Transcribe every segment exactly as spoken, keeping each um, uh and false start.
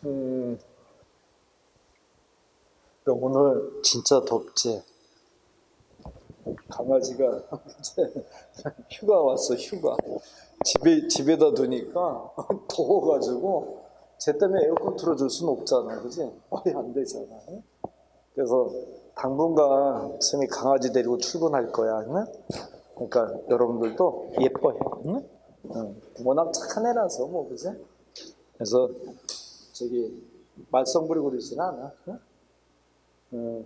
음, 오늘 진짜 덥지? 강아지가 이제 휴가 왔어, 휴가. 집에, 집에다 두니까 더워가지고, 쟤 때문에 에어컨 틀어줄 수는 없잖아, 그지? 빨리 안 되잖아. 그래서 당분간 쌤이 강아지 데리고 출근할 거야, 응? 그러니까 여러분들도 예뻐해, 응? 응. 워낙 착한 애라서, 뭐, 그지? 그래서 저기, 말썽 부리고 그러진 않아, 응? 응.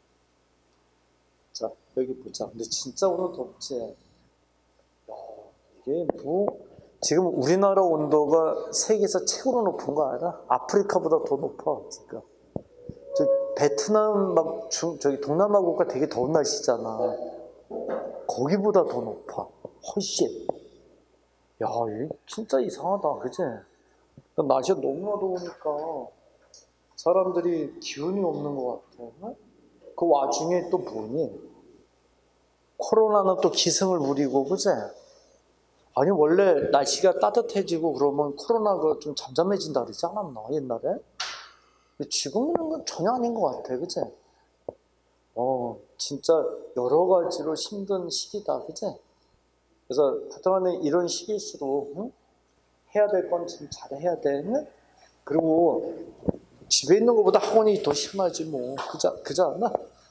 자, 여기 보자. 근데 진짜 오늘 덥지? 야, 이게 뭐, 지금 우리나라 온도가 세계에서 최고로 높은 거 알아? 아프리카보다 더 높아, 지금. 저 베트남, 막, 중, 저기 동남아 국가 되게 더운 날씨잖아. 거기보다 더 높아. 훨씬. 야, 이게 진짜 이상하다, 그치? 날씨가 너무나 더우니까 사람들이 기운이 없는 것 같아. 응? 그 와중에 또 뭐니? 코로나는 또 기승을 부리고, 그제? 아니, 원래 날씨가 따뜻해지고 그러면 코로나가 좀 잠잠해진다 그러지 않았나, 옛날에? 근데 지금은 전혀 아닌 것 같아, 그제? 어, 진짜 여러 가지로 힘든 시기다, 그제? 그래서 하여튼간에 이런 시기일수록, 응? 해야 될 건 좀 잘해야 돼, 응? 그리고 집에 있는 것보다 학원이 더 심하지, 뭐. 그자, 그지 않나?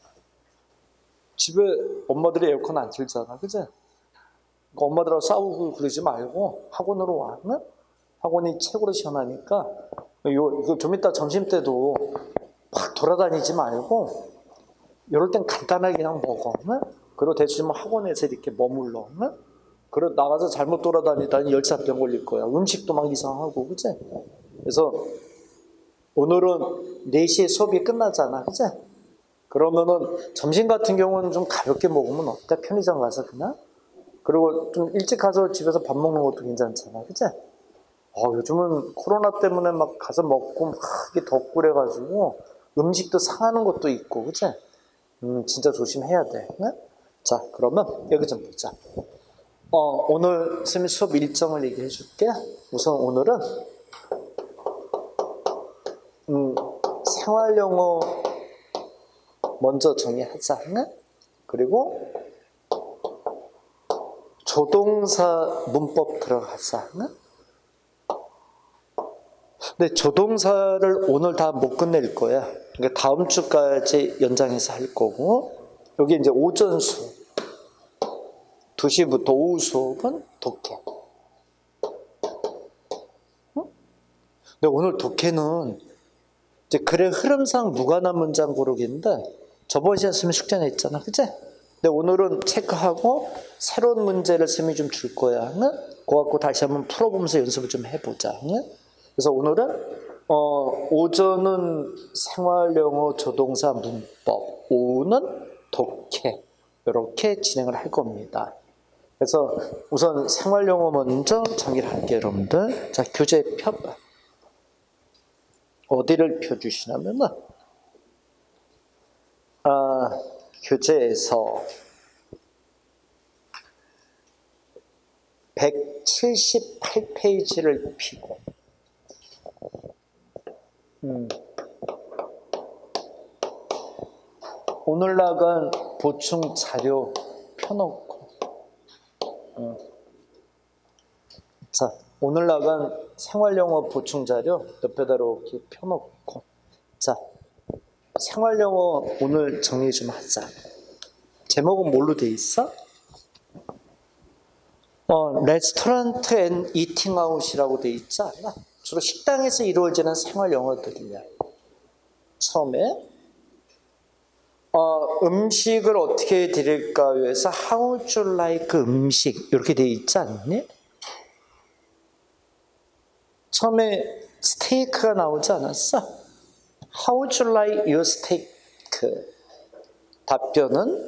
집에 엄마들이 에어컨 안 틀잖아, 그지? 그러니까 엄마들하고 싸우고 그러지 말고 학원으로 와, 응? 학원이 최고로 시원하니까 요, 이거 좀 이따 점심 때도 막 돌아다니지 말고 이럴 땐 간단하게 그냥 먹어, 응? 그리고 대충 학원에서 이렇게 머물러, 응? 그리고 나가서 잘못 돌아다니다니 열사병 걸릴 거야. 음식도 막 이상하고, 그지? 그래서 오늘은 네 시에 수업이 끝나잖아, 그지? 그러면은 점심 같은 경우는 좀 가볍게 먹으면 어때? 편의점 가서 그냥? 그리고 좀 일찍 가서 집에서 밥 먹는 것도 괜찮잖아, 그치? 어, 요즘은 코로나 때문에 막 가서 먹고 막 이게 덥고 그래가지고 음식도 상하는 것도 있고, 그치? 음, 진짜 조심해야 돼. 네? 자, 그러면 여기 좀 보자. 어, 오늘 선생님 수업 일정을 얘기해 줄게. 우선 오늘은 음, 생활영어 먼저 정리하자. 네? 그리고 조동사 문법 들어가자. 네? 근데 조동사를 오늘 다 못 끝낼 거야. 그러니까 다음 주까지 연장해서 할 거고, 여기 이제 오전 수업, 두 시부터 오후 수업은 독해. 응? 근데 오늘 독해는 이제 글의 흐름상 무관한 문장 고르기인데, 저번 시간에 쓰면 숙제 냈잖아, 그치? 근데 오늘은 체크하고 새로운 문제를 쌤이 좀 줄 거야. 응? 그거 갖고 다시 한번 풀어보면서 연습을 좀 해보자. 응? 그래서 오늘은 어, 오전은 생활영어 조동사 문법, 오후는 독해, 이렇게 진행을 할 겁니다. 그래서 우선 생활영어 먼저 정리를 할게요, 여러분들. 자, 교재 펴봐. 어디를 펴주시냐면은 아, 교재에서 백칠십팔 페이지를 펴고 음. 오늘 나간 보충 자료 펴놓고 음. 자, 오늘 나간 생활영어 보충 자료 옆에다 이렇게 펴놓고 자, 생활영어 오늘 정리 좀 하자. 제목은 뭘로 돼 있어? 어, 레스토랑트 앤 이팅 아웃이라고 돼 있지 않나? 주로 식당에서 이루어지는 생활 영어들이야. 처음에 어, 음식을 어떻게 드릴까요? 해서 How would you like 음식 이렇게 돼 있지 않니? 처음에 스테이크가 나오지 않았어? How would you like your steak? 답변은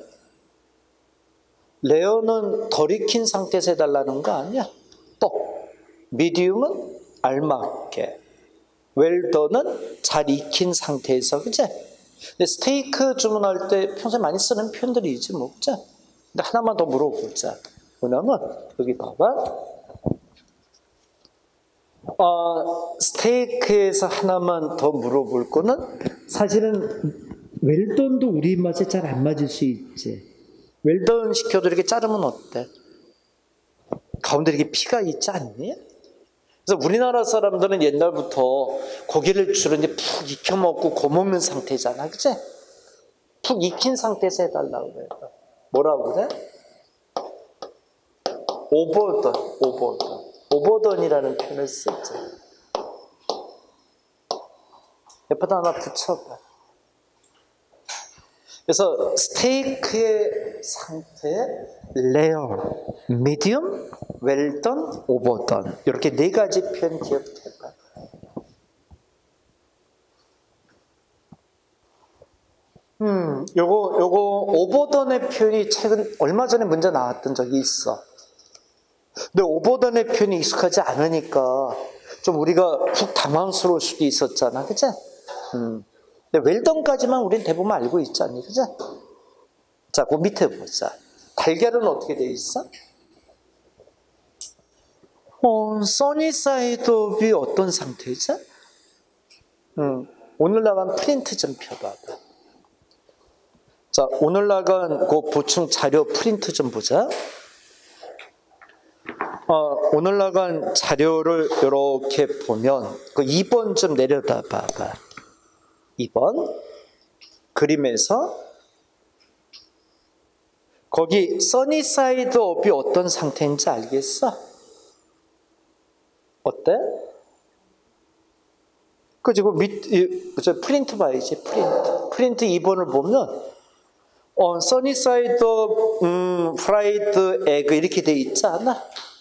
레어는 덜 익힌 상태에서 해달라는 거 아니야? 또 미디움은 알맞게, 웰던은 잘 익힌 상태에서, 그치? 근데 스테이크 주문할 때 평소에 많이 쓰는 표현들이지, 뭐, 그치? 근데 하나만 더 물어보자. 뭐냐면, 여기 봐봐. 어, 스테이크에서 하나만 더 물어볼 거는 사실은 웰던도 우리 입맛에 잘 안 맞을 수 있지. 웰던 시켜도 이렇게 자르면 어때? 가운데 이렇게 피가 있지 않니? 그래서 우리나라 사람들은 옛날부터 고기를 주로 이제 푹 익혀 먹고 고 먹는 상태잖아, 그치? 푹 익힌 상태에서 해달라고 그래. 뭐라고 그래? 오버던, 오버던. 오버던이라는 표현을 쓰지. 옆에다 하나 붙여봐. 그래서 스테이크의 상태, 레어, 미디엄, 웰던, 오버던 이렇게 네 가지 표현 기억해봐. 음, 요거 요거 오버던의 표현이 최근 얼마 전에 문제 나왔던 적이 있어. 근데 오버던의 표현이 익숙하지 않으니까 좀 우리가 훅 당황스러울 수도 있었잖아, 그치? 음. 근데 웰던까지만 우린 대부분 알고 있지 않니, 그치? 자, 그 밑에 보자. 달걀은 어떻게 돼 있어? 어, 써니사이드업이 어떤 상태지? 음, 오늘 나간 프린트 좀 펴봐봐. 자, 오늘 나간 그 보충 자료 프린트 좀 보자. 어, 오늘 나간 자료를 이렇게 보면 그 이 번 좀 내려다 봐봐. 이 번 그림에서 거기 써니사이드업이 어떤 상태인지 알겠어? 어때? 그리고 밑, 이, 저 프린트 봐야지, 프린트. 프린트 이 번을 보면 어, 써니사이드업, 음, 프라이드 에그 이렇게 돼 있지 않아?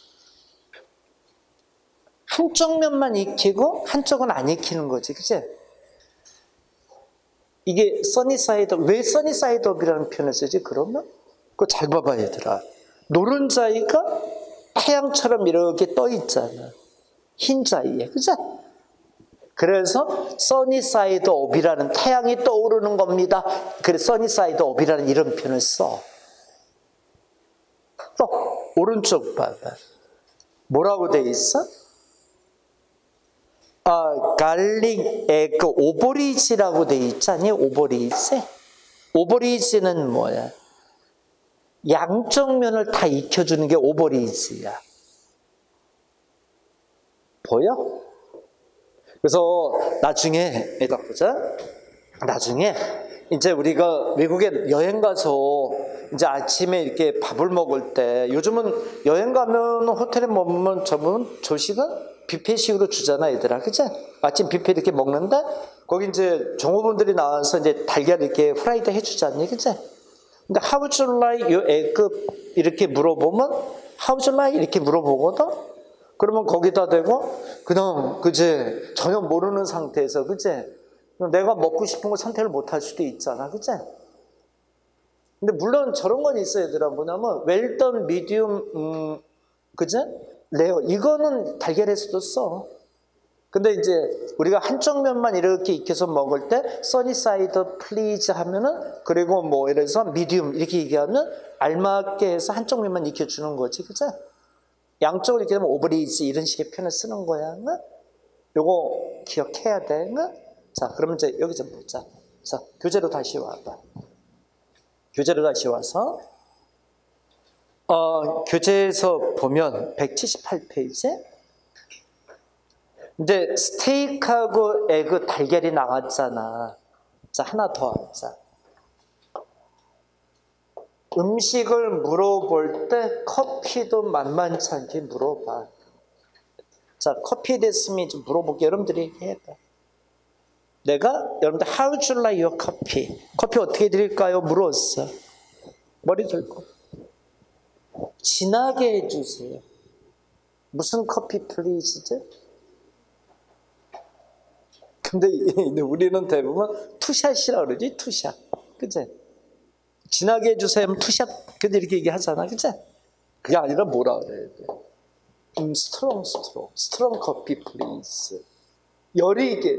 한쪽 면만 익히고 한쪽은 안 익히는 거지, 그치? 이게 써니사이드업, 왜 써니사이드업이라는 표현을 쓰지, 그러면? 그거 잘 봐봐, 얘들아. 노른자위가 태양처럼 이렇게 떠 있잖아. 흰 자위에, 그치? 그래서 써니사이드업이라는 태양이 떠오르는 겁니다. 그래서 써니사이드업이라는 이런 표현을 써. 또 오른쪽 봐봐. 뭐라고 돼 있어? 아, 갈릭 에그 오버리지라고 돼 있잖니? 오버리지. 오버리지는 뭐야? 양쪽 면을 다 익혀주는 게 오버리지야. 보여? 그래서 나중에 여기다 보자. 나중에 이제 우리가 외국에 여행 가서 이제 아침에 이렇게 밥을 먹을 때 요즘은 여행 가면 호텔에 머무면 저분 조식은 뷔페식으로 주잖아, 얘들아, 그치? 아침 뷔페 이렇게 먹는데 거기 이제 종업원들이 나와서 이제 달걀 이렇게 프라이드 해주잖니, 그치? 근데 how would you like your egg 이렇게 물어보면 how would you like 이렇게 물어보거든. 그러면 거기다 대고 그냥 그제 전혀 모르는 상태에서 그제 내가 먹고 싶은 걸 선택을 못 할 수도 있잖아, 그제? 근데 물론 저런 건 있어요, 얘들아. 뭐냐면 웰던, 미디움, 음, 그제? 레어 이거는 달걀에서도 써. 근데 이제 우리가 한쪽 면만 이렇게 익혀서 먹을 때 써니사이드 플리즈 하면은 그리고 뭐 이래서 미디움 이렇게 얘기하면 알맞게 해서 한쪽 면만 익혀주는 거지, 그제? 양쪽으로 이렇게 되면 오버리지 이런 식의 표현을 쓰는 거야. 응? 요거 기억해야 돼. 응? 자, 그러면 이제 여기 좀 보자. 자, 교재로 다시 와봐. 교재로 다시 와서 어, 교재에서 보면 백칠십팔 페이지 이제 스테이크하고 에그 달걀이 나왔잖아. 자, 하나 더 하자. 음식을 물어볼 때 커피도 만만치 않게 물어봐. 자, 커피에 대해서 좀 물어볼게. 여러분들이 얘기해봐. 내가 여러분들 How would you like your coffee? 커피 어떻게 드릴까요? 물었어. 머리 들고 진하게 해주세요. 무슨 커피 플리즈지? 근데 우리는 대부분 투샷이라고 그러지, 투샷. 그치? 진하게 해주세요 하면 투샷 근데 이렇게 얘기하잖아, 그치? 그게 아니라 뭐라 그래야 돼? 음, 스트롱 스트롱 스트롱 커피 플리즈. 열이 이게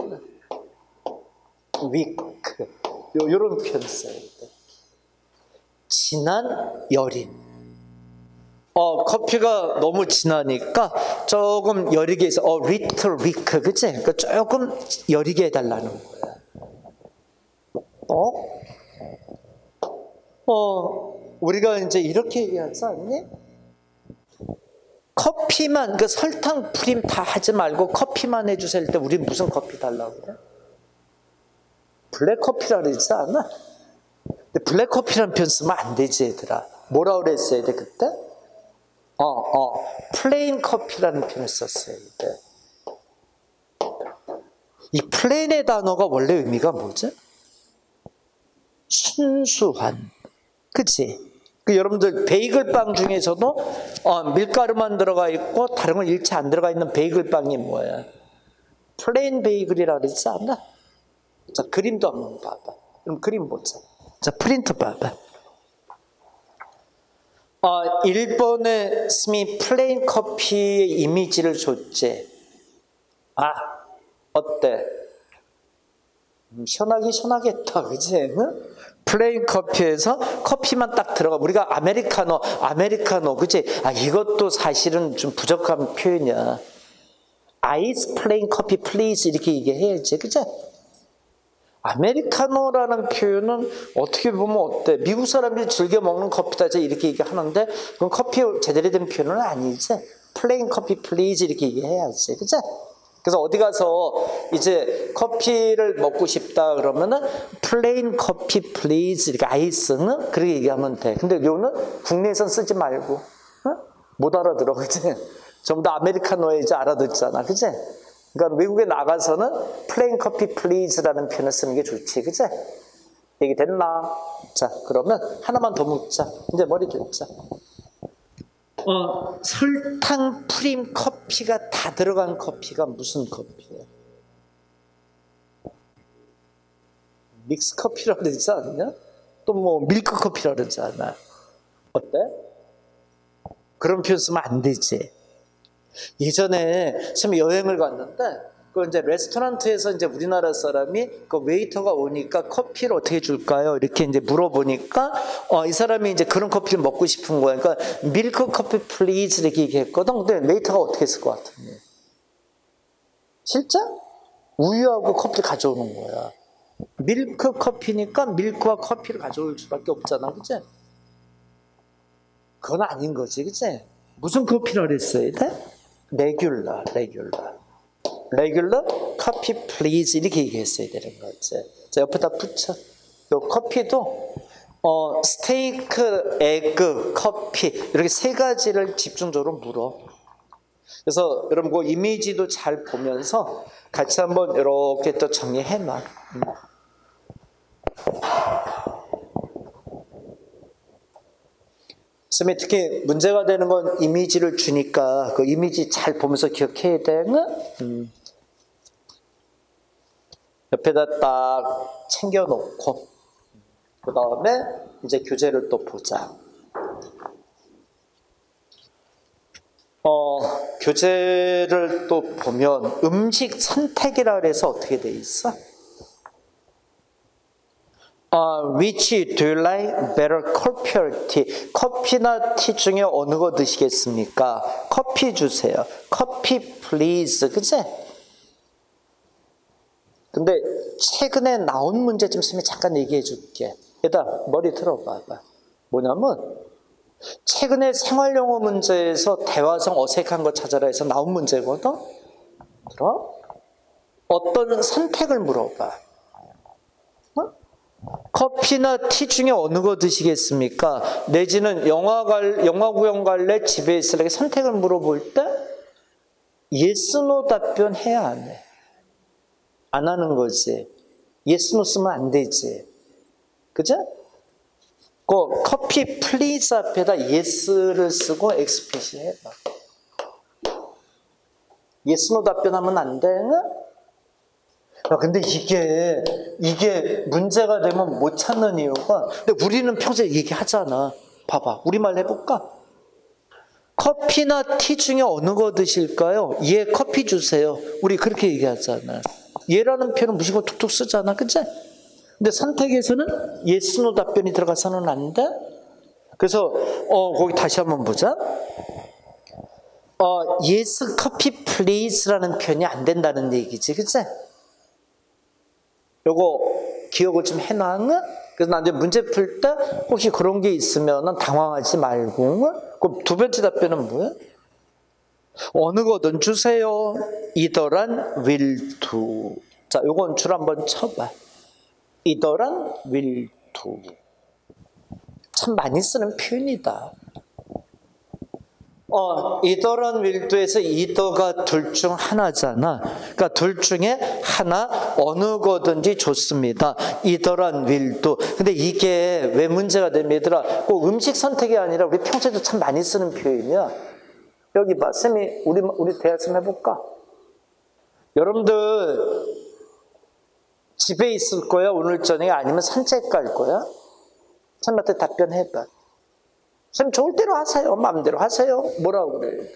위크 요, 요런 표현 써야 돼. 진한 여린. 어, 커피가 너무 진하니까 조금 여리게 해서, 어, little weak, 그치? 그러니까 조금 여리게 해달라는 거야. 어? 어, 우리가 이제 이렇게 얘기하지 않니? 커피만, 그 설탕, 프림 다 하지 말고 커피만 해주세요 할 때 우리 무슨 커피 달라고 그래? 블랙 커피라 그러지 않아? 근데 블랙 커피라는 표현 쓰면 안 되지, 얘들아. 뭐라 그랬어야 돼, 그때? 어, 어, 플레인 커피라는 표현을 썼어야 돼. 이 플레인의 단어가 원래 의미가 뭐지? 순수한. 그치? 그 여러분들 베이글 빵 중에서도 어, 밀가루만 들어가 있고 다른 건 일체 안 들어가 있는 베이글 빵이 뭐야? 플레인 베이글이라 그러지 않나? 자, 그림도 한번 봐봐. 그럼 그림 보자. 자, 프린트 봐봐. 어, 일 번에 스미 플레인 커피의 이미지를 줬지. 아, 어때? 음, 시원하게 시원하겠다, 그치? 응? 플레인 커피에서 커피만 딱 들어가. 우리가 아메리카노, 아메리카노, 그치? 아, 이것도 사실은 좀 부족한 표현이야. 아이스 플레인 커피 플리즈 이렇게 얘기해야지, 그치? 아메리카노라는 표현은 어떻게 보면 어때? 미국 사람들이 즐겨 먹는 커피다 이렇게 얘기하는데 그건 커피 제대로 된 표현은 아니지. 플레인 커피 플리즈 이렇게 얘기해야지, 그치? 그래서 어디 가서 이제 커피를 먹고 싶다 그러면은 플레인 커피 플리즈 이렇게 아이스는 그렇게 얘기하면 돼. 근데 요는 국내에선 쓰지 말고, 응? 못 알아들어, 그치? 전부 다 아메리카노에 이제 알아듣잖아, 그치? 그러니까 외국에 나가서는 플레인 커피 플리즈라는 표현을 쓰는 게 좋지, 그치? 얘기 됐나? 자, 그러면 하나만 더 묻자. 이제 머리 됐자. 어, 설탕 프림 커피가 다 들어간 커피가 무슨 커피야? 믹스 커피라고 그러지 않냐? 또 뭐 밀크 커피라고 그러지 않아? 어때? 그런 표현 쓰면 안 되지. 예전에 처음 여행을 갔는데 그 이제 레스토랑에서 이제 우리나라 사람이 그 웨이터가 오니까 커피를 어떻게 줄까요? 이렇게 이제 물어보니까 어, 이 사람이 이제 그런 커피를 먹고 싶은 거야. 그러니까 밀크 커피 플리즈 이렇게 얘기했거든. 근데 웨이터가 어떻게 했을 것 같은데? 실제 우유하고 커피를 가져오는 거야. 밀크 커피니까 밀크와 커피를 가져올 수밖에 없잖아, 그치? 그건 아닌 거지, 그치? 무슨 커피라고 했어야 돼? 레귤러, 레귤러. 레귤러 커피 플리즈 이렇게 얘기했어야 되는 거지. 자, 옆에다 붙여. 요 커피도 어, 스테이크, 에그, 커피 이렇게 세 가지를 집중적으로 물어. 그래서 여러분 그 이미지도 잘 보면서 같이 한번 이렇게 또 정리해놔. 음. 선생님이 특히 문제가 되는 건 이미지를 주니까 그 이미지 잘 보면서 기억해야 되는 음. 옆에다 딱 챙겨놓고 그 다음에 이제 교재를 또 보자. 어, 교재를 또 보면 음식 선택이라 그래서 어떻게 돼 있어? Uh, which do you like better, coffee or tea? 커피나 티 중에 어느 거 드시겠습니까? 커피 주세요. 커피 please, 그치? 근데 최근에 나온 문제 좀 있으면 잠깐 얘기해 줄게. 얘들아, 머리 들어봐봐. 뭐냐면 최근에 생활영어 문제에서 대화성 어색한 거 찾아라 해서 나온 문제거든? 들어? 어떤 선택을 물어봐. 어? 커피나 티 중에 어느 거 드시겠습니까? 내지는 영화 갈, 영화 구경 갈래? 집에 있을래? 선택을 물어볼 때 yes, no 답변해야 안 해. 안 하는 거지. yes, no 쓰면 안 되지. 그죠? 그 커피 플리즈 앞에다 yes를 쓰고 explicit 해봐. yes, no 답변하면 안 돼? 야, 근데 이게, 이게 문제가 되면 못 찾는 이유가, 근데 우리는 평소에 얘기하잖아. 봐봐. 우리말 해볼까? 커피나 티 중에 어느 거 드실까요? 예, 커피 주세요. 우리 그렇게 얘기하잖아. 예라는 표현은 무조건 툭툭 쓰잖아. 그치? 근데 선택에서는 yes, no 답변이 들어가서는 안 돼? 그래서 어 거기 다시 한번 보자. 어 yes coffee please라는 표현이 안 된다는 얘기지, 그치? 요거 기억을 좀 해놔. 그래서 나중에 문제 풀 때 혹시 그런 게 있으면 당황하지 말고. 그럼 두 번째 답변은 뭐야? 어느 거든 주세요. either란 will do. 자, 요건 줄 한번 쳐봐. either란 will do. 참 많이 쓰는 표현이다. 어, either란 will do에서 either가 둘 중 하나잖아. 그러니까 둘 중에 하나 어느 거든지 좋습니다. either란 will do. 근데 이게 왜 문제가 됩니다. 얘들아, 꼭 음식 선택이 아니라 우리 평소에도 참 많이 쓰는 표현이야. 여기 봐, 쌤이 우리 우리 대화 좀 해볼까? 여러분들 집에 있을 거야 오늘 저녁에 아니면 산책 갈 거야? 쌤한테 답변해봐. 쌤 좋을 대로 하세요. 마음대로 하세요. 뭐라고 그래요?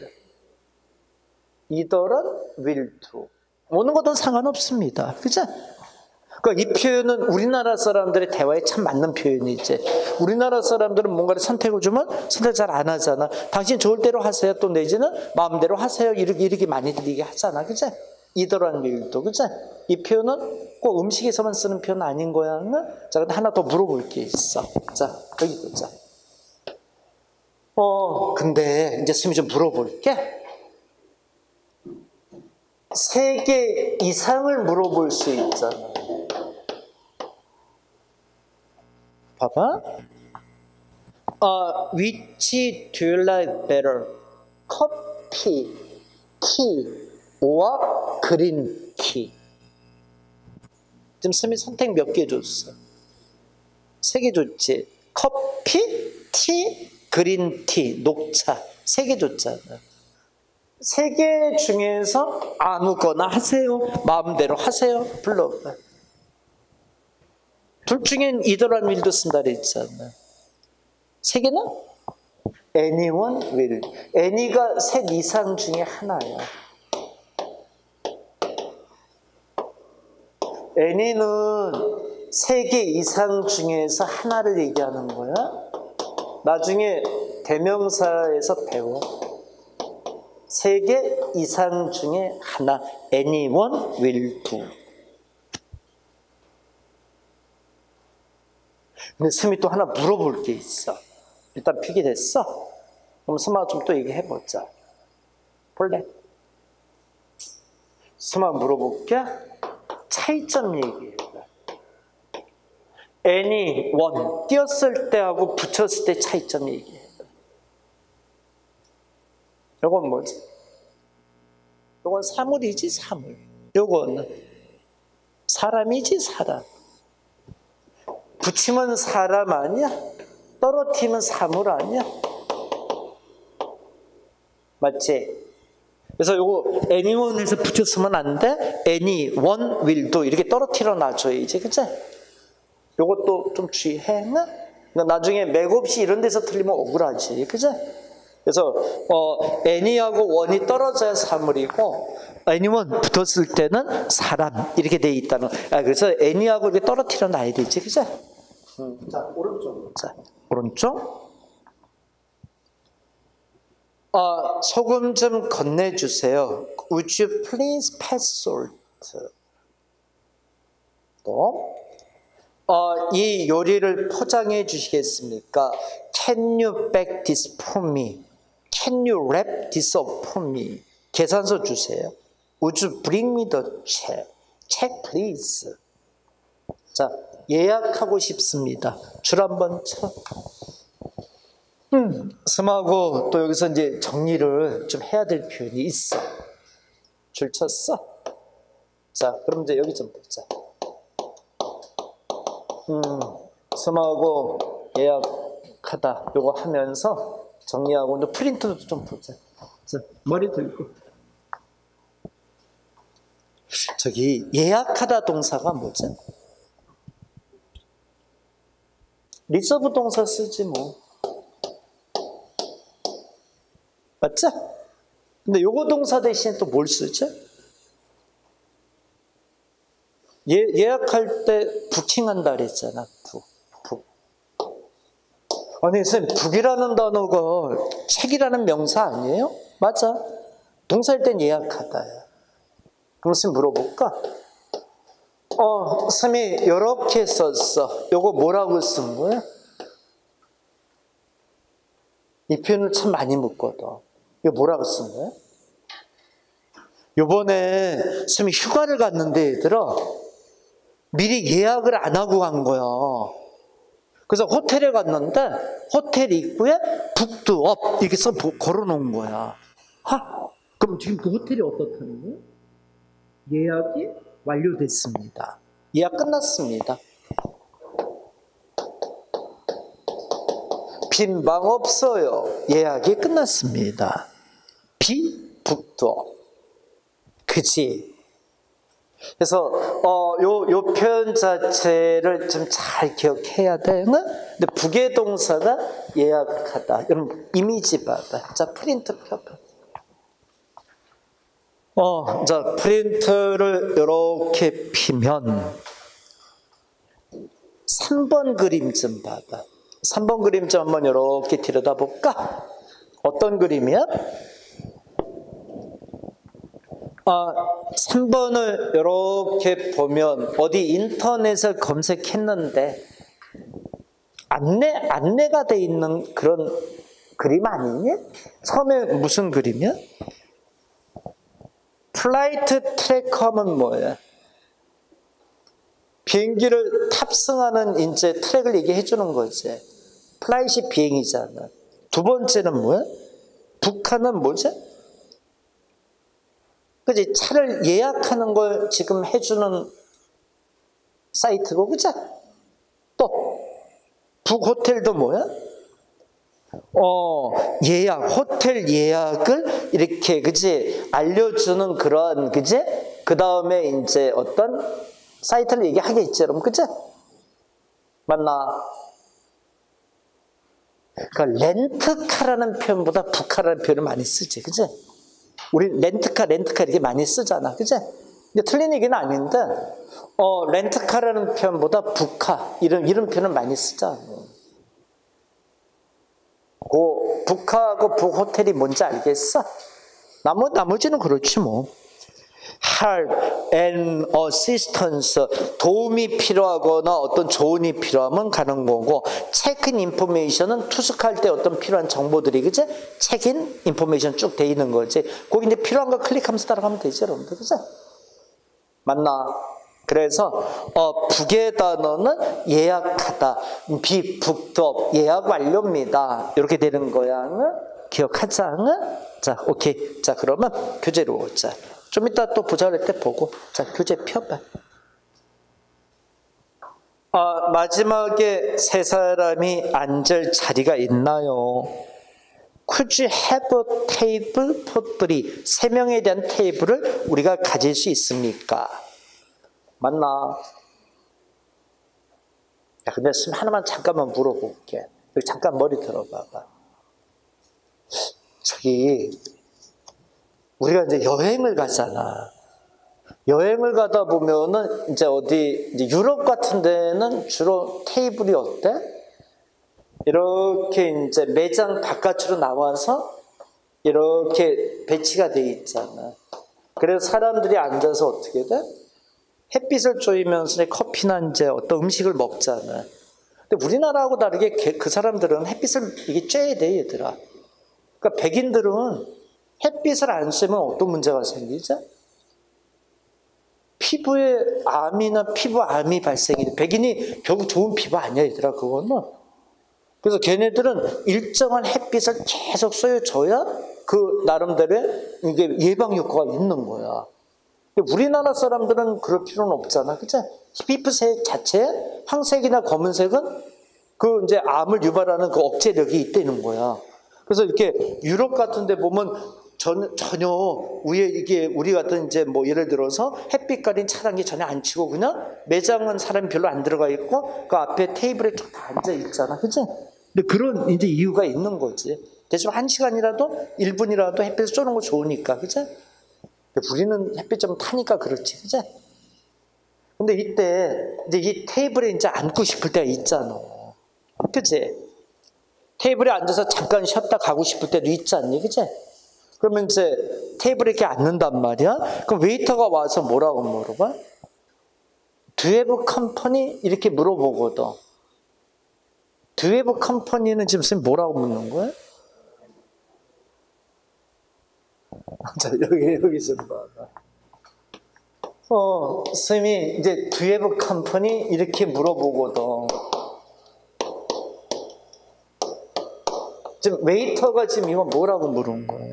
either란 will do. 오는 것도 상관없습니다. 그죠? 그러니까 이 표현은 우리나라 사람들의 대화에 참 맞는 표현이지. 우리나라 사람들은 뭔가를 선택을 주면 선택 잘 안 하잖아. 당신 좋을 대로 하세요. 또 내지는 마음대로 하세요. 이렇게 이렇게 많이들 얘기하잖아. 그죠? either란 will do. 그죠? 이 표현은 꼭 음식에서만 쓰는 표현 아닌 거야. 자, 근데 하나 더 물어볼 게 있어. 자, 여기 보자. 어, 근데 이제 선생님이 좀 물어볼게. 세 개 이상을 물어볼 수 있잖아. 봐봐. 어, which do you like better? 커피, 티, or 그린 티. 지금 선생님이 선택 몇 개 줬어? 세 개 줬지. 커피, 티, 그린티, 녹차 세 개 줬잖아. 세 개 중에서 아무거나 하세요. 마음대로 하세요. 불러봐. 둘 중엔 either란 will도 쓴다 그랬잖아. 세 개는 anyone will. any가 셋 이상 중에 하나야. any는 세 개 이상 중에서 하나를 얘기하는 거야. 나중에 대명사에서 배워. 세 개 이상 중에 하나. anyone will do. 근데 쌤이 또 하나 물어볼 게 있어. 일단 픽이 됐어. 그럼 스마 좀 또 얘기해보자. 볼래? 스마 물어볼게. 차이점 얘기해. anyone 띄었을 때하고 붙였을 때 차이점 얘기해. 요건 뭐지? 요건 사물이지 사물. 요거는 사람이지 사람. 붙이면 사람 아니야? 떨어뜨리면 사물 아니야? 맞지? 그래서 요거 anyone에서 붙였으면 안 돼. anyone will do 이렇게 떨어뜨려 놔줘야지. 그치? 요것도 좀 주의해. 나중에 맥없이 이런 데서 틀리면 억울하지. 그치? 그래서 어, any하고 one이 떨어져야 사물이고 anyone 붙었을 때는 사람 이렇게 돼 있다는. 아, 그래서 any하고 이렇게 떨어뜨려 놔야 되지. 그치? 음. 자, 오른쪽. 자, 오른쪽. 어, 소금 좀 건네주세요. Would you please pass salt? 또, 어, 이 요리를 포장해 주시겠습니까? Can you bag this for me? Can you wrap this up for me? 계산서 주세요. Would you bring me the check? Check please. 자, 예약하고 싶습니다. 줄 한번 쳐. 음, 스마고 또 여기서 이제 정리를 좀 해야 될 표현이 있어. 줄 쳤어? 자, 그럼 이제 여기 좀 보자. 음, 스마고 예약하다 요거 하면서 정리하고 이제 프린트도 좀 보자. 자, 머리 들고. 저기 예약하다 동사가 뭐죠? 리서브 동사 쓰지 뭐. 맞죠? 근데 요거 동사 대신에 또 뭘 쓰죠? 예, 예약할 때 부킹한다 그랬잖아. 북, 북. 아니 선생님, 북이라는 단어가 책이라는 명사 아니에요? 맞아. 동사일 땐 예약하다야. 그럼 선생님 물어볼까? 어, 선생님이 이렇게 썼어. 요거 뭐라고 쓴 거야? 이 표현을 참 많이 묻거든. 이거 뭐라고 쓴 거야? 요번에 선생님이 휴가를 갔는데 얘들아, 미리 예약을 안 하고 간 거야. 그래서 호텔에 갔는데 호텔 입구에 북두업 이렇게 써 걸어놓은 거야. 하, 그럼 지금 그 호텔이 어떻다는 거야? 예약이 완료됐습니다. 예약 끝났습니다. 빈 방 없어요. 예약이 끝났습니다. 비북두업. 그치? 그래서 어, 요, 요 표현 자체를 좀 잘 기억해야 돼. 응? 근데 부계 동사가 예약하다. 여러분 이미지 봐봐. 자, 프린트 펴봐. 어, 자, 프린트를 이렇게 피면 삼 번 그림 좀 봐봐. 삼 번 그림 좀 한번 이렇게 들여다볼까? 어떤 그림이야? 아, 삼 번을 이렇게 보면 어디 인터넷을 검색했는데 안내, 안내가 돼 있는 그런 그림 아니니? 처음에 무슨 그림이야? 플라이트 트래커 하면 뭐야? 비행기를 탑승하는 이제 트랙을 얘기해 주는 거지. 플라이트 비행이잖아. 두 번째는 뭐야? 북한은 뭐지? 그지? 차를 예약하는 걸 지금 해주는 사이트고, 그지? 또, 북호텔도 뭐야? 어, 예약, 호텔 예약을 이렇게, 그지? 알려주는 그런, 그지? 그 다음에 이제 어떤 사이트를 얘기하겠지, 여러분, 그지? 맞나? 그러니까 렌트카라는 표현보다 북카라는 표현을 많이 쓰지, 그지? 우리 렌트카, 렌트카 이렇게 많이 쓰잖아. 그치? 근데 틀린 얘기는 아닌데, 어, 렌트카라는 표현보다 북카, 이런, 이런 표현을 많이 쓰잖아. 그, 북카하고 북호텔이 뭔지 알겠어? 나머, 나머지는 그렇지 뭐. help and assistance, 도움이 필요하거나 어떤 조언이 필요하면 가는 거고, 체크인 인포메이션은 투숙할 때 어떤 필요한 정보들이, 그치? 체크인 인포메이션 쭉 돼 있는 거지. 거기 이제 필요한 거 클릭하면서 따라가면 되지, 여러분들. 그치? 맞나? 그래서 어, 북의 단어는 예약하다, 비북덕, 예약 완료입니다. 이렇게 되는 거야. 응? 기억하자. 응? 자, 오케이. 자, 그러면 교재로 오자. 좀 이따 또 보자 할 때 보고. 자, 교재 펴봐. 아, 마지막에 세 사람이 앉을 자리가 있나요? Could you have a table for three? 세 명에 대한 테이블을 우리가 가질 수 있습니까? 맞나? 야, 근데 하나만 잠깐만 물어볼게. 여기 잠깐 머리 들어봐봐. 저기 우리가 이제 여행을 가잖아. 여행을 가다 보면은 이제 어디 이제 유럽 같은 데는 주로 테이블이 어때? 이렇게 이제 매장 바깥으로 나와서 이렇게 배치가 돼 있잖아. 그래서 사람들이 앉아서 어떻게 돼? 햇빛을 쬐면서 커피나 이제 어떤 음식을 먹잖아. 근데 우리나라하고 다르게 그 사람들은 햇빛을 이게 쬐야 돼, 얘들아. 그러니까 백인들은 햇빛을 안 쐬면 어떤 문제가 생기죠? 피부에 암이나 피부암이 발생이 돼. 백인이 결국 좋은 피부 아니야, 얘들아, 그거는. 그래서 걔네들은 일정한 햇빛을 계속 쏘여줘야 그 나름대로의 이게 예방 효과가 있는 거야. 근데 우리나라 사람들은 그럴 필요는 없잖아, 그치? 피부색 자체에 황색이나 검은색은 그 이제 암을 유발하는 그 억제력이 있다는 거야. 그래서 이렇게 유럽 같은 데 보면 전, 전혀 위에 이게 우리 같은 이제 뭐 예를 들어서 햇빛 가린 차량이 전혀 안 치고 그냥 매장은 사람이 별로 안 들어가 있고 그 앞에 테이블에 쭉 다 앉아 있잖아, 그치? 근데 그런 이제 이유가 있는 거지. 대충 한 시간이라도 일 분이라도 햇빛을 쏘는 거 좋으니까, 그치? 우리는 햇빛 좀 타니까 그렇지, 그치? 근데 이때 이제 이 테이블에 이제 앉고 싶을 때가 있잖아, 그치? 테이블에 앉아서 잠깐 쉬었다 가고 싶을 때도 있지 않니? 그치? 그러면 이제 테이블에 이렇게 앉는단 말이야? 그럼 웨이터가 와서 뭐라고 물어봐? Do you have company? 이렇게 물어보거든. Do you have company는 지금 선생님 뭐라고 묻는 거야? 자, 여기, 여기 좀 봐. 어, 선생님이 이제 Do you have company? 이렇게 물어보거든. 지금 웨이터가 지금 이거 뭐라고 물은 거예요?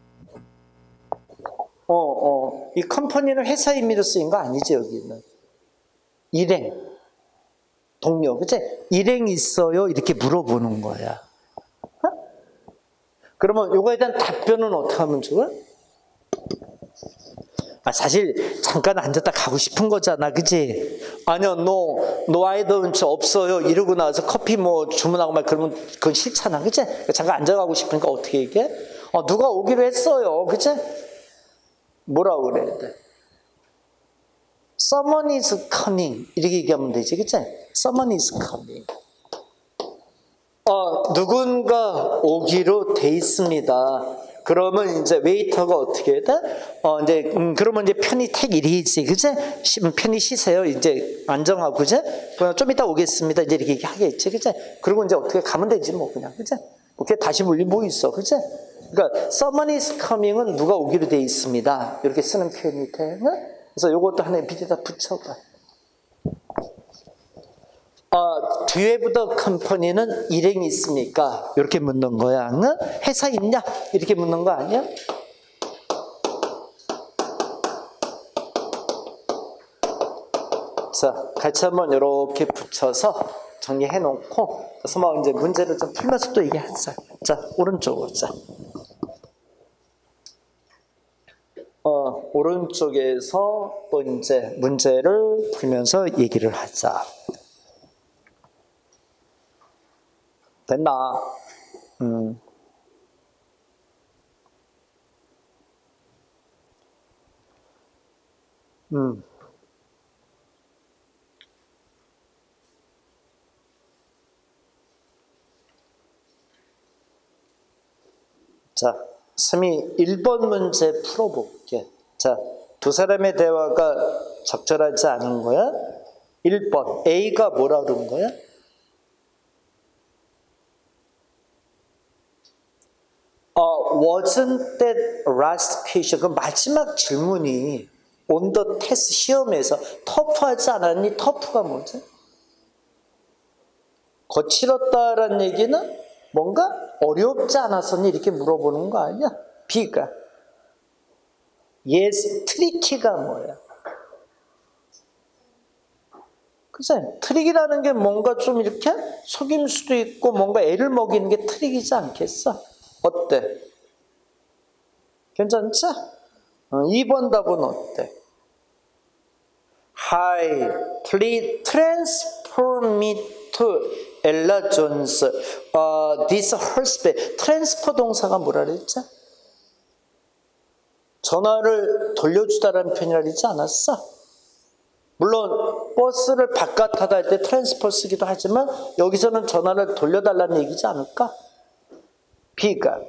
어, 어. 이 컴퍼니는 회사 의미로 쓰인 거 아니지, 여기는. 일행. 동료, 그치? 일행 있어요? 이렇게 물어보는 거야. 어? 그러면 이거에 대한 답변은 어떻게 하면 좋아? 아, 사실 잠깐 앉았다 가고 싶은 거잖아, 그치? 아니요, no, no I don't 없어요. 이러고 나서 커피 뭐 주문하고 막 그러면 그건 싫잖아, 그치? 잠깐 앉아가고 싶으니까 어떻게 얘기해? 어, 누가 오기로 했어요, 그치? 뭐라고 그래야 돼? Someone is coming 이렇게 얘기하면 되지, 그치? Someone is coming. 어, 누군가 오기로 돼 있습니다. 그러면 이제 웨이터가 어떻게 해야 돼? 어, 이제, 음, 그러면 이제 편히 take it, 그치? 편히 쉬세요. 이제 안정하고, 그치? 그냥 좀 이따 오겠습니다. 이제 이렇게 하겠지, 그치? 그리고 이제 어떻게 가면 되지, 뭐, 그냥, 그치? 그렇게 다시 물리 뭐 있어, 그치? 그러니까, someone is coming은 누가 오기로 돼 있습니다. 이렇게 쓰는 표현이 돼. 응? 그래서 요것도 하나에 밑에다 붙여봐. 어, Do you have the company는 일행이 있습니까? 이렇게 묻는 거야. 응? 회사 있냐? 이렇게 묻는 거 아니야? 자, 같이 한번 이렇게 붙여서 정리해 놓고, 그래서 뭐 이제 문제를 좀 풀면서 또 얘기하자. 자, 오른쪽으로. 자. 어, 오른쪽에서 또 이제 문제를 풀면서 얘기를 하자. 됐나? 음. 음. 자, 스미 일 번 문제 풀어볼게. 자, 두 사람의 대화가 적절하지 않은 거야? 일 번, A가 뭐라 그런 거야? 어, wasn't that last question? 그 마지막 질문이 on the test 시험에서 터프하지 않았니? 터프가 뭐지? 거칠었다라는 얘기는 뭔가 어렵지 않았었니? 이렇게 물어보는 거 아니야? B가. Yes, tricky가 뭐야? 그치? 트릭이라는 게 뭔가 좀 이렇게 속임 수도 있고 뭔가 애를 먹이는 게 트릭이지 않겠어? 어때? 괜찮지? 어, 이 번 답은 어때? Hi, please transfer me to Ella Jones. Uh, this husband. 트랜스퍼 동사가 뭐라 그랬지? 전화를 돌려주다라는 표현이라 그러지 않았어? 물론 버스를 바깥 타다 할 때 트랜스퍼 쓰기도 하지만 여기서는 전화를 돌려달라는 얘기지 않을까? B가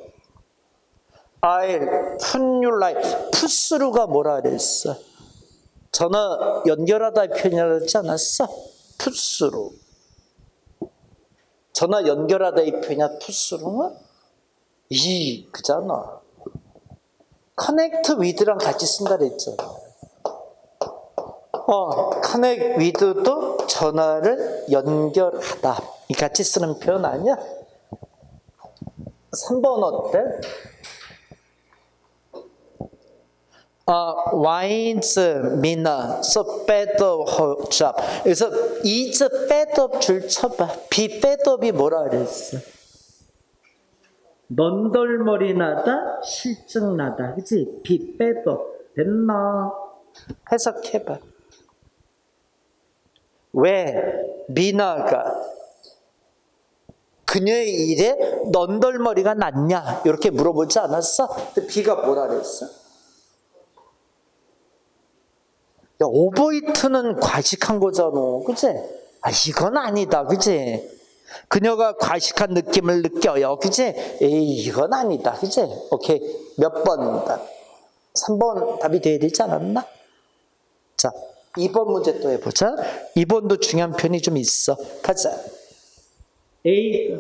I'll put you like 푸스루가 뭐라 그랬어? 전화 연결하다 표현이라 그러지 않았어? 푸스루. 전화 연결하다 이 표현이야 푸스루는? 이 그잖아. connect with랑 같이 쓴다 그랬잖아. 어, connect with도 전화를 연결하다. 이 같이 쓰는 표현 아니야? 삼 번 어때? 어, why is Mina so bad of her job? 그래서 is bad of 줄 쳐봐. be bad of이 뭐라 그랬어? 넌덜머리 나다, 실증 나다. 그치? be bad of. 됐나? 해석해봐. 왜 미나가 그녀의 일에 넌덜머리가 났냐? 이렇게 물어보지 않았어? 근데 B가 뭐라 그랬어? 야, 오버이트는 과식한 거잖아. 그치? 아, 이건 아니다. 그치? 그녀가 과식한 느낌을 느껴요. 그치? 에이, 이건 아니다. 그치? 오케이. 몇 번 답? 삼 번 답이 돼야 되지 않았나? 자, 이 번 문제 또 해보자. 이 번도 중요한 편이 좀 있어. 가자. A.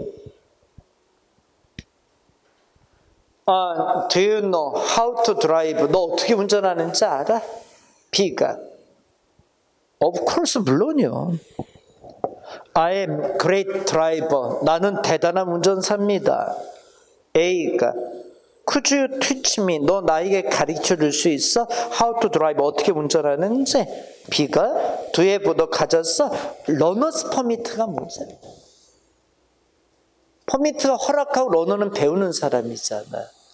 아, do you know how to drive? 너 어떻게 운전하는지 알아? B가 of course, 물론이요. I am great driver. 나는 대단한 운전사입니다. A가 Could you teach me? 너 나에게 가르쳐 줄 수 있어? How to drive? 어떻게 운전하는지? B가 Do you have? 너 가졌어? 러너스 퍼미트가 뭐지? 퍼미트가 허락하고 러너는 배우는 사람이잖아.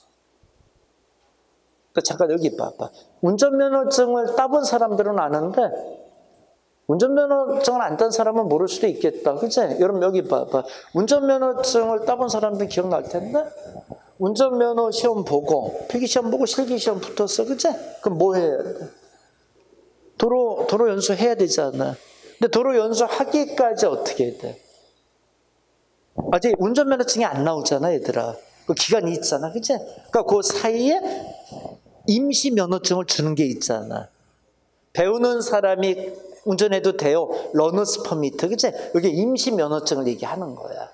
그러니까 잠깐 여기 봐봐. 운전면허증을 따본 사람들은 아는데 운전면허증을 안 딴 사람은 모를 수도 있겠다. 그치? 여러분 여기 봐봐. 운전면허증을 따본 사람들 기억날 텐데 운전면허 시험 보고 필기시험 보고 실기시험 붙었어. 그치? 그럼 뭐 해야 돼? 도로, 도로 연수 해야 되잖아. 근데 도로 연수 하기까지 어떻게 해야 돼? 아직 운전면허증이 안 나오잖아, 얘들아. 그 기간이 있잖아, 그치? 그러니까 그 사이에 임시 면허증을 주는 게 있잖아. 배우는 사람이 운전해도 돼요. 러너스 퍼미트, 그치? 여기 임시 면허증을 얘기하는 거야.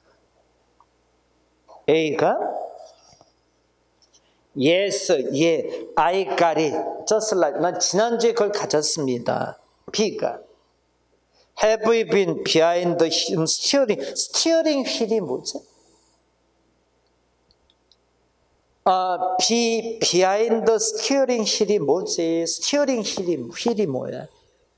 A가 Yes, yeah, I got it. Just like 난 지난주에 그걸 가졌습니다. B가 Have you been behind the steering? 스티어링 휠이 뭐지? 아, be behind the steering 휠이 뭐지? 스티어링 휠이 휠이 뭐야?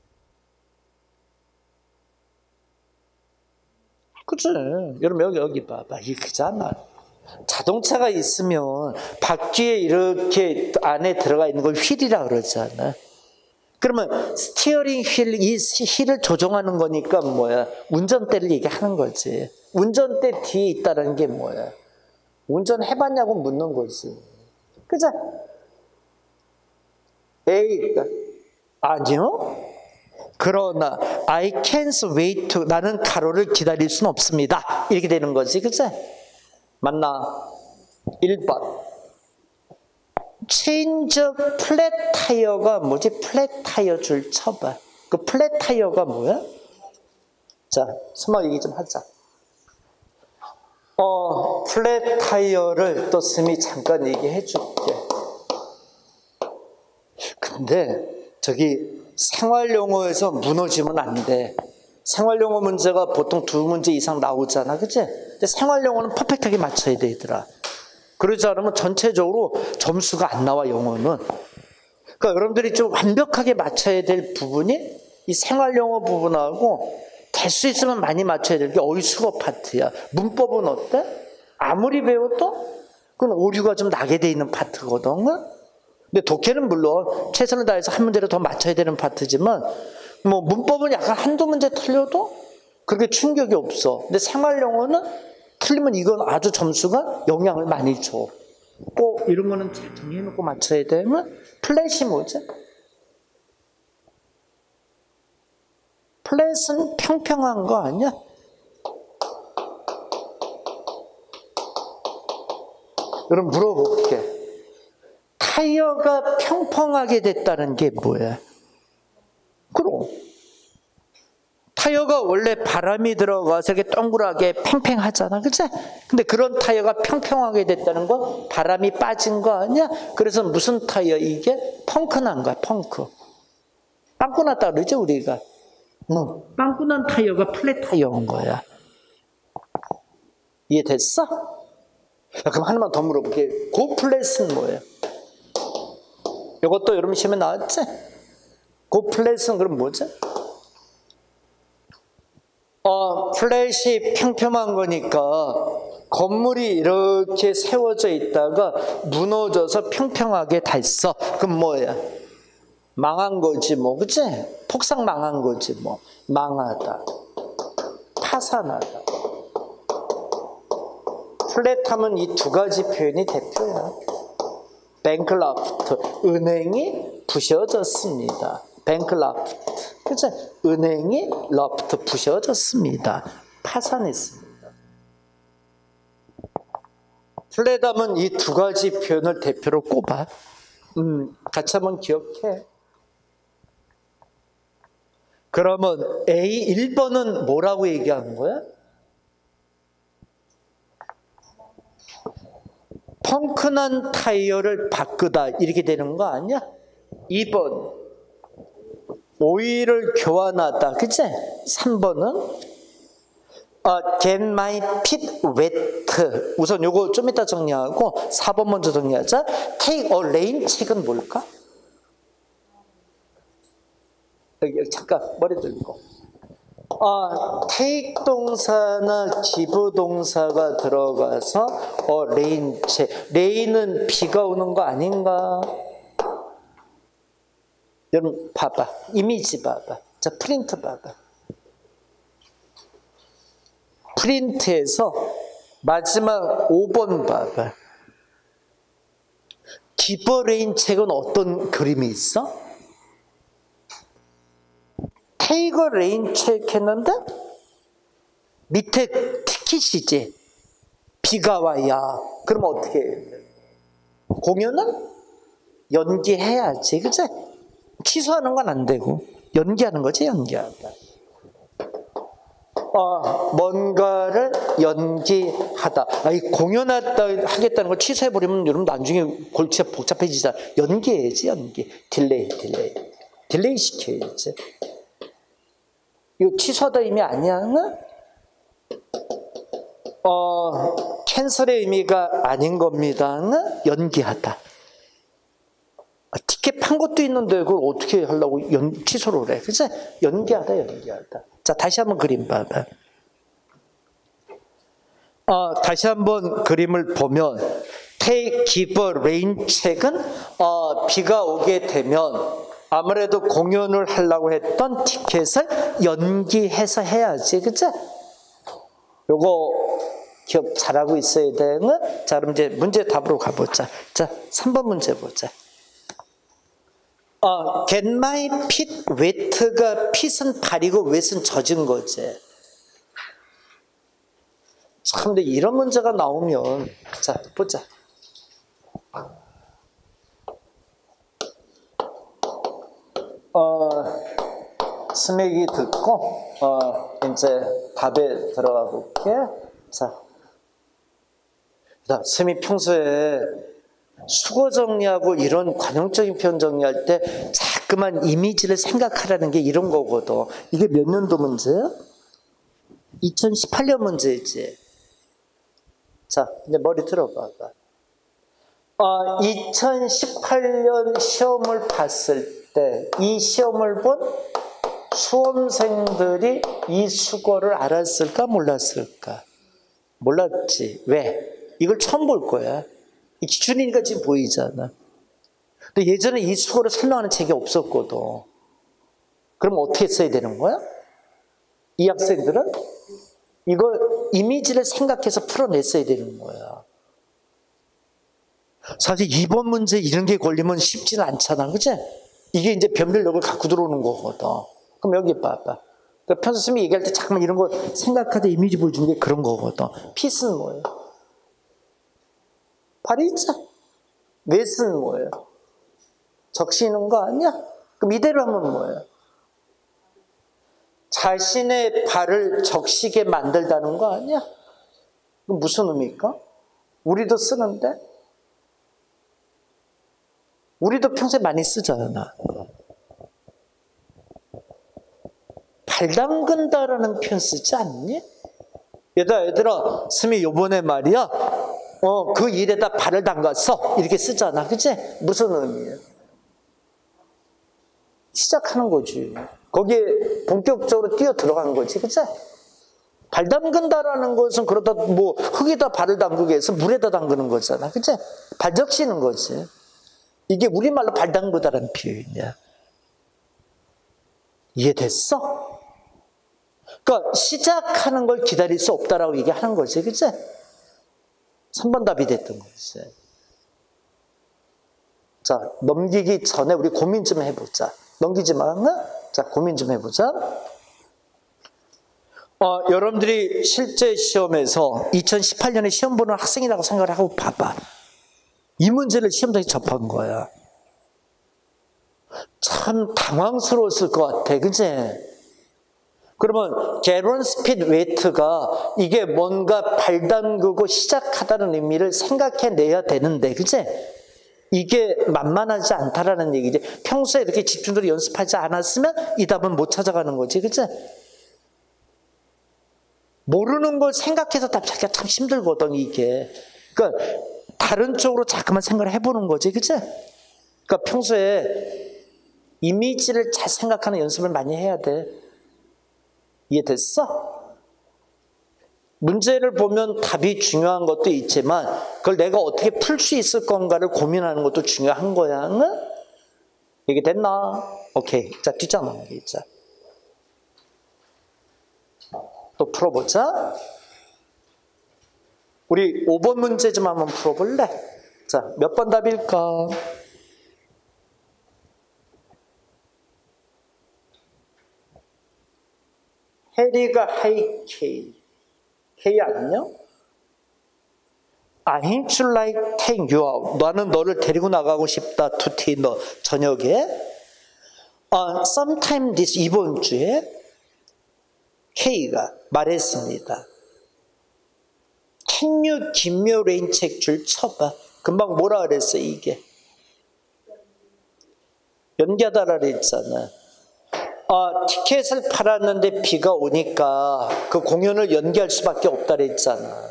그치? 여러분 여기 여기 봐봐. 이게 그잖아. 자동차가 있으면 바퀴에 이렇게 안에 들어가 있는 걸 휠이라 그러잖아. 그러면 스티어링 휠, 이 휠을 조종하는 거니까 뭐야? 운전대를 얘기하는 거지. 운전대 뒤에 있다는 게 뭐야? 운전해봤냐고 묻는 거지. 그죠? A가 아니요. 그러나 I can't wait to 나는 가로를 기다릴 수는 없습니다. 이렇게 되는 거지. 그치? 맞나? 일 번 change flat tire가 뭐지? flat tire 줄 쳐봐. 그 flat tire가 뭐야? 자, 스마 얘기 좀 하자. 어, flat tire를 또 스미 잠깐 얘기해 줄게. 근데 저기 생활용어에서 무너지면 안 돼. 생활용어 문제가 보통 두 문제 이상 나오잖아, 그치? 근데 생활용어는 퍼펙트하게 맞춰야 돼, 얘들아. 그러지 않으면 전체적으로 점수가 안 나와, 영어는. 그러니까 여러분들이 좀 완벽하게 맞춰야 될 부분이 이 생활용어 부분하고 될 수 있으면 많이 맞춰야 될 게 어휘수거 파트야. 문법은 어때? 아무리 배워도 그건 오류가 좀 나게 돼 있는 파트거든. 근데 독해는 물론 최선을 다해서 한 문제를 더 맞춰야 되는 파트지만 뭐 문법은 약간 한두 문제 틀려도 그렇게 충격이 없어. 근데 생활용어는 틀리면 이건 아주 점수가 영향을 많이 줘. 꼭 이런 거는 잘 정해놓고 맞춰야 되면 플랫이 뭐지? 플랫은 평평한 거 아니야? 여러분 물어볼게. 타이어가 평평하게 됐다는 게 뭐야? 그럼 타이어가 원래 바람이 들어가서 이렇게 동그랗게 팽팽하잖아, 그치? 근데 그런 타이어가 평평하게 됐다는 건 바람이 빠진 거 아니야? 그래서 무슨 타이어? 이게 펑크난 거야, 펑크. 빵꾸 났다 그러지, 우리가. 어, 빵꾸 난 타이어가 플랫 타이어인 거야. 이해됐어? 자, 그럼 하나만 더 물어볼게. 고 플랫은 뭐예요? 이것도 여러분 시험에 나왔지? 고 플랫은 그럼 뭐지? 어, 플랫이 평평한 거니까 건물이 이렇게 세워져 있다가 무너져서 평평하게 됐어. 그럼 뭐야? 망한 거지 뭐, 그치? 폭삭 망한 거지 뭐. 망하다, 파산하다. 플랫하면 이 두 가지 표현이 대표야. 뱅클라프트, 은행이 부셔졌습니다. 뱅클라프트, 그치? 은행이 러프트, 부셔졌습니다. 파산했습니다. 플레담은 이 두 가지 표현을 대표로 꼽아. 음, 같이 한번 기억해. 그러면 에이 일 번은 뭐라고 얘기하는 거야? 펑크난 타이어를 바꾸다 이렇게 되는 거 아니야? 이 번 오일을 교환하다, 그치? 삼 번은 어, get my feet wet. 우선 요거 좀 이따 정리하고 사 번 먼저 정리하자. take a rain check은 뭘까? 여기 잠깐 머리 들고. 어, take 동사나 give 동사가 들어가서 어, rain check. rain은 비가 오는 거 아닌가? 여러분 봐봐. 이미지 봐봐. 자, 프린트 봐봐. 프린트에서 마지막 오 번 봐봐. 기버 레인 책은 어떤 그림이 있어? 테이거 레인 책 했는데 밑에 티켓이지. 비가 와야. 그럼 어떻게 해? 공연은 연기해야지, 그치? 취소하는 건 안 되고 연기하는 거지, 연기하다. 어, 뭔가를 연기하다. 아니, 공연하다 하겠다는 걸 취소해버리면 여러분 나중에 골치가 복잡해지잖아. 연기해야지, 연기. 딜레이, 딜레이. 딜레이 시켜야지. 이거 취소하다 의미 아니야? 어, 캔슬의 의미가 아닌 겁니다. 연기하다. 티켓 판 것도 있는데 그걸 어떻게 하려고 연, 취소를 해. 그치? 연기하다, 연기하다. 자, 다시 한번 그림 봐봐. 어, 다시 한번 그림을 보면 take, give, rain check은 어, 비가 오게 되면 아무래도 공연을 하려고 했던 티켓을 연기해서 해야지. 그치? 요거 기억 잘하고 있어야 되는. 자, 그럼 이제 문제 답으로 가보자. 자, 삼 번 문제 보자. 어, get my feet wet가 feet은 발이고 wet은 젖은 거지. 참, 근데 이런 문제가 나오면, 자, 보자. 어, 스맥이 듣고, 어, 이제 답에 들어가 볼게. 자, 스맥이 평소에 수거 정리하고 이런 관용적인 표현 정리할 때 자꾸만 이미지를 생각하라는 게 이런 거거든. 이게 몇 년도 문제야? 이천십팔 년 문제지. 자, 이제 머리 들어봐봐. 어, 이천십팔 년 시험을 봤을 때 이 시험을 본 수험생들이 이 수거를 알았을까 몰랐을까? 몰랐지. 왜? 이걸 처음 볼 거야. 이 기준이니까 지금 보이잖아. 근데 예전에 이 수거를 설명하는 책이 없었거든. 그럼 어떻게 써야 되는 거야? 이 학생들은 이거 이미지를 생각해서 풀어냈어야 되는 거야. 사실 이번 문제 이런 게 걸리면 쉽지는 않잖아. 그치? 이게 이제 변별력을 갖고 들어오는 거거든. 그럼 여기 봐봐. 편수 스님이 얘기할 때 잠깐만 이런 거 생각하다 이미지 보여주는 게 그런 거거든. 피스는 뭐예요? 발이 있자. 웨스는 뭐예요? 적시는 거 아니야? 그럼 이대로 하면 뭐예요? 자신의 발을 적시게 만들다는 거 아니야? 그럼 무슨 의미일까? 우리도 쓰는데? 우리도 평소에 많이 쓰잖아. 발 담근다라는 표현 쓰지 않니? 얘들아, 얘들아, 스미 요번에 말이야, 어, 그 일에다 발을 담갔어. 이렇게 쓰잖아. 그치? 무슨 의미예요? 시작하는 거지. 거기에 본격적으로 뛰어 들어가는 거지. 그치? 발 담근다라는 것은 그러다 뭐 흙에다 발을 담그기 위해서 물에다 담그는 거잖아. 그치? 발 적시는 거지. 이게 우리말로 발 담그다라는 표현이야. 이해됐어? 그러니까 시작하는 걸 기다릴 수 없다라고 얘기하는 거지. 그치? 삼 번 답이 됐던 거지. 자, 넘기기 전에 우리 고민 좀 해보자. 넘기지 마. 자, 고민 좀 해보자. 어, 여러분들이 실제 시험에서 이천십팔 년에 시험 보는 학생이라고 생각을 하고 봐봐. 이 문제를 시험장에 접한 거야. 참 당황스러웠을 것 같아. 그치? 그러면 개론 스피드 웨이트가 이게 뭔가 발 담그고 시작하다는 의미를 생각해내야 되는데, 그치? 이게 만만하지 않다라는 얘기지. 평소에 이렇게 집중적으로 연습하지 않았으면 이 답은 못 찾아가는 거지. 그치? 모르는 걸 생각해서 답 찾기가 참 힘들거든, 이게. 그러니까 다른 쪽으로 자꾸만 생각을 해보는 거지. 그치? 그러니까 평소에 이미지를 잘 생각하는 연습을 많이 해야 돼. 이해됐어? 문제를 보면 답이 중요한 것도 있지만 그걸 내가 어떻게 풀 수 있을 건가를 고민하는 것도 중요한 거야. 응? 얘기됐나? 오케이. 자, 뒷장 넘기자. 또 풀어보자. 우리 오 번 문제 좀 한번 풀어볼래? 자, 몇 번 답일까? 해리가 하이 K. K 아니냐? I want you like take you out. 나는 너를 데리고 나가고 싶다. to tea 너 저녁에. 어, sometime this 이번 주에 K가 말했습니다. Can you give me a rain check 줄 쳐봐. 금방 뭐라 그랬어 이게? 연기하다라 그랬잖아. 어, 티켓을 팔았는데 비가 오니까 그 공연을 연기할 수밖에 없다 그랬잖아.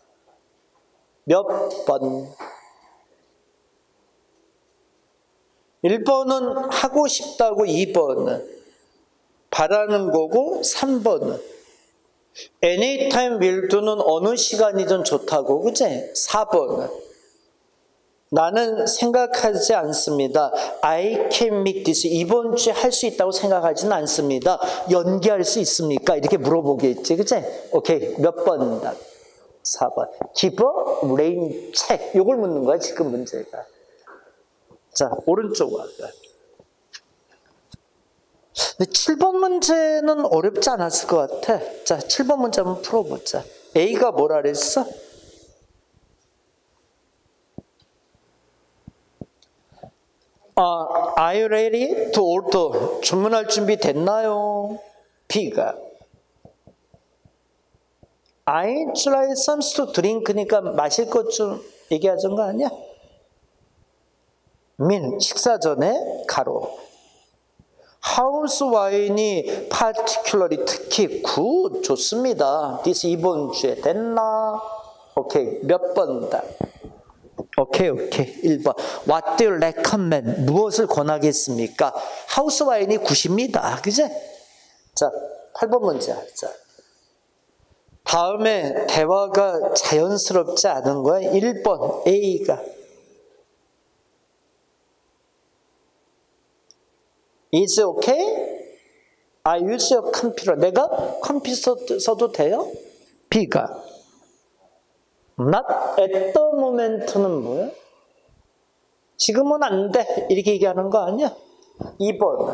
몇 번? 일 번은 하고 싶다고, 이 번은 바라는 거고, 삼 번은 anytime will do는 어느 시간이든 좋다고, 그치? 사 번은 나는 생각하지 않습니다. I can make this. 이번 주에 할 수 있다고 생각하지는 않습니다. 연기할 수 있습니까? 이렇게 물어보겠지. 그치? 오케이. 몇 번 답? 사 번. Give a rain check. 이걸 묻는 거야, 지금 문제가. 자, 오른쪽 와봐. 근데 칠 번 문제는 어렵지 않았을 것 같아. 자, 칠 번 문제 한번 풀어보자. A가 뭐라 그랬어? 아, are you ready to order? 주문할 준비 됐나요? B가 I'd like some to drink니까 마실 것 좀 얘기하던 거 아니야? 민, 식사 전에 가로. 하우스 와인이 particularly 특히 굿, 좋습니다. this 이번 주에 됐나? 오케이, 몇 번다? 오케이, 오케이. 일 번. What do you recommend? 무엇을 권하겠습니까? 하우스 와인이 굿입니다. 그제? 자, 팔 번 문제 하자. 다음에 대화가 자연스럽지 않은 거야. 일 번. A가 Is okay? I use your computer. 내가 컴퓨터 써도 돼요? B가 Not at the moment는 뭐야? 지금은 안 돼. 이렇게 얘기하는 거 아니야? 이 번.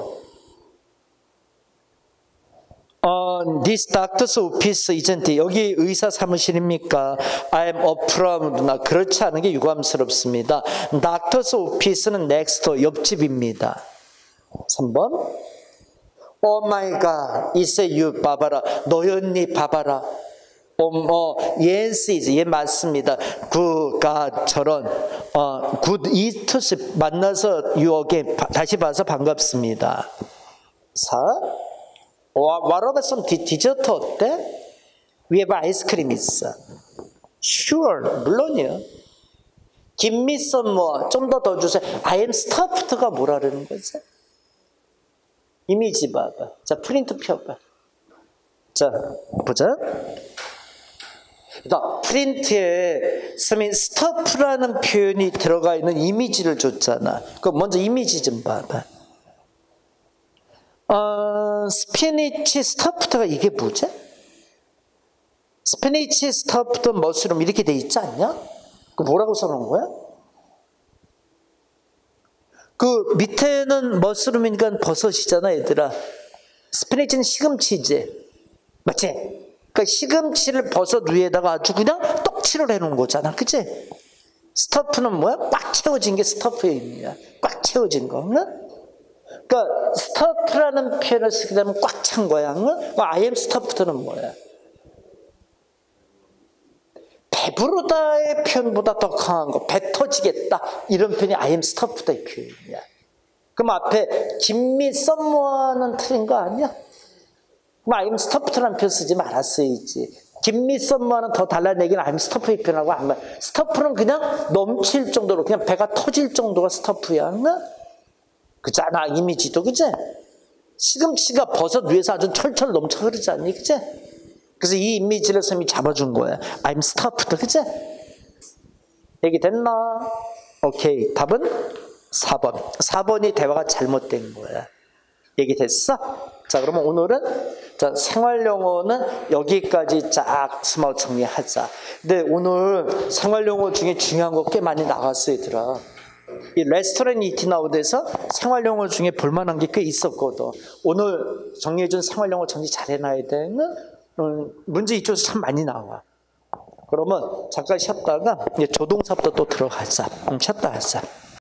어, this doctor's office isn't it? 여기 의사 사무실입니까? I'm up from. 그렇지 않은 게 유감스럽습니다. doctor's office는 next, 옆집입니다. 삼 번. Oh my God. It's you, 바바라. 너였니, 바바라. 어, yes, 예, 맞습니다. 그가 저런, 어, good eats, 만나서 you again, 다시 봐서 반갑습니다. 사. What about some 디저트 어때? We have 아이스크림 있어. Sure, 물론이요. Give me some more. 좀 더 더 주세요. I am stuffed가 뭐라는 거지? 이미지 봐봐. 자, 프린트 펴봐. 자, 보자. 나 프린트에 쓰면 스토프라는 표현이 들어가 있는 이미지를 줬잖아. 그럼 먼저 이미지 좀 봐봐. 어, 스피니치 스토프트가 이게 뭐지? 스피니치 스토프트 머스룸 이렇게 돼 있지 않냐? 그 뭐라고 써놓은 거야? 그 밑에는 머스룸이니까 버섯이잖아, 얘들아. 스피니치는 시금치지. 맞지? 그러니까 시금치를 버섯 위에다가 아주 그냥 떡칠을 해놓은 거잖아. 그치? 스터프는 뭐야? 꽉 채워진 게 스터프의 의미야. 꽉 채워진 거. 응? 그러니까 스터프라는 표현을 쓰게 되면 꽉 찬 거야. 응? I am stuffed는 뭐야? 배부르다의 표현보다 더 강한 거. 배 터지겠다. 이런 표현이 I am stuffed의 표현이야. 그럼 앞에 김미 썸머는 틀린 거 아니야? 그럼 I am stuffed라는 표현 쓰지 말았어야지. 김미 썸머는 더 달라내기는 I am stuffed의 표현하고 안 맞아. 스터프는 그냥 넘칠 정도로 그냥 배가 터질 정도가 스터프야. 응? 그잖아 이미지도. 그치? 시금치가 버섯 위에서 아주 철철 넘쳐 흐르지 않니? 그치? 그래서 이 이미지를 선생님이 잡아준 거야. I'm stuffed. 그치? 얘기 됐나? 오케이. 답은 사 번. 사 번이 대화가 잘못된 거야. 얘기 됐어? 자, 그러면 오늘은 자, 생활영어는 여기까지 쫙 스마트 정리하자. 근데 오늘 생활영어 중에 중요한 거 꽤 많이 나갔어, 얘들아. 이 레스토랑 이티 나우드에서 생활영어 중에 볼만한 게 꽤 있었거든. 오늘 정리해준 생활영어 정리 잘 해놔야 돼. 음, 문제 이쪽에서 참 많이 나와. 그러면 잠깐 쉬었다가 이제 조동사부터 또 들어가자. 음, 쉬었다 하자.